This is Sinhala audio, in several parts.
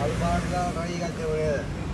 පාටලා රයි ගත්තේ ඔය.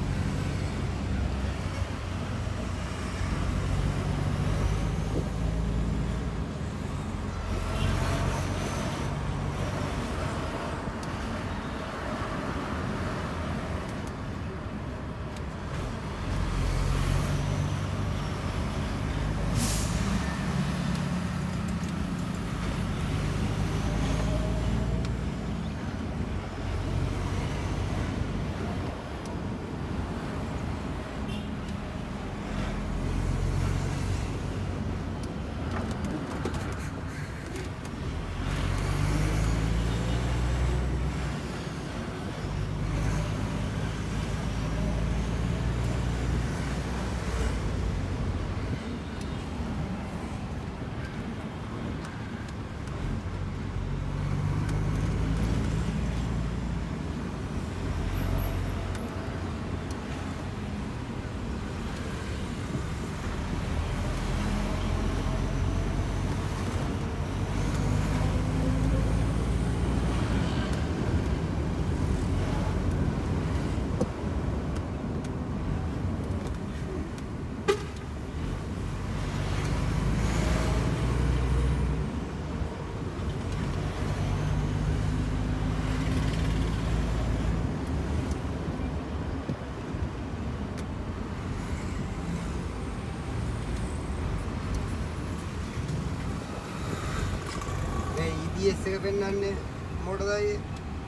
EBS එක පෙන්වන්නේ මොකටද අයියේ?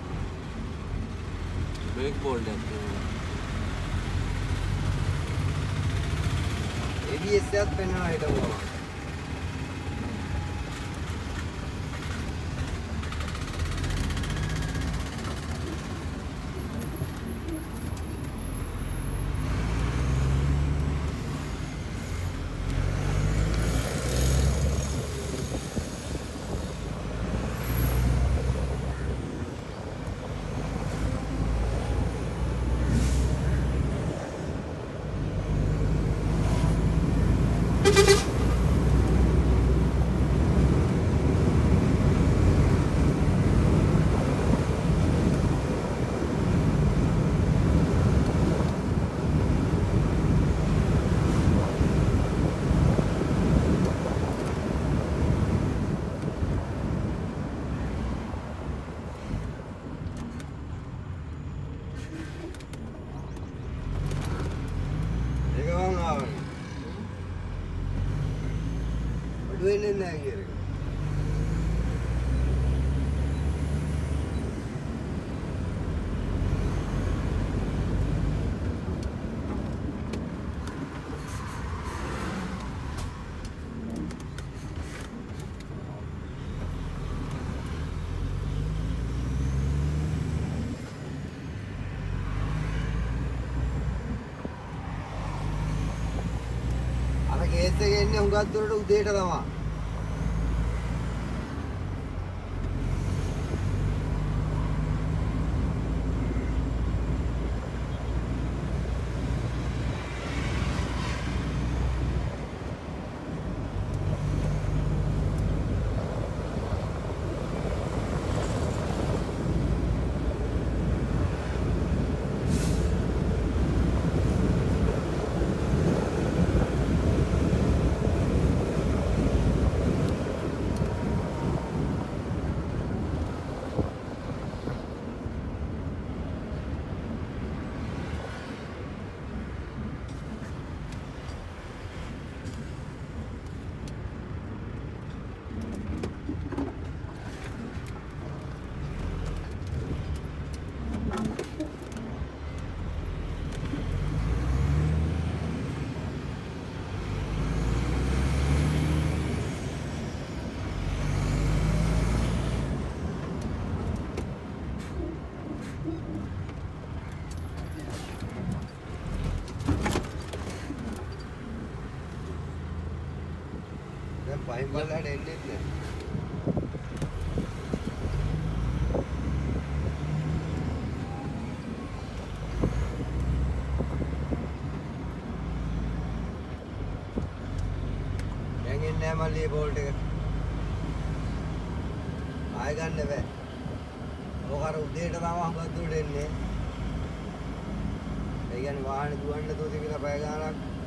බ්‍රේක් බෝල්ට් එකක් තියෙනවා. ABS එකත් පෙන්වනවා හිටපුවා. වෙන්නේ නැහැ කියන එක. අර කේස් එකේ ඉන්නේ හුඟක් දුරට උදේට තමයි. පහින් බලලා එන්නේ නැහැ. දැන් එන්නේ නැහැ මල්ලි බෝල්ට් එක. ආය ගන්න බෑ. ඔක අර උදේට තමයි හුඟක් දුරට එන්නේ. ඒ කියන්නේ වාහනේ දුවන්න නැතුව තිබිලා පැය ගාණක්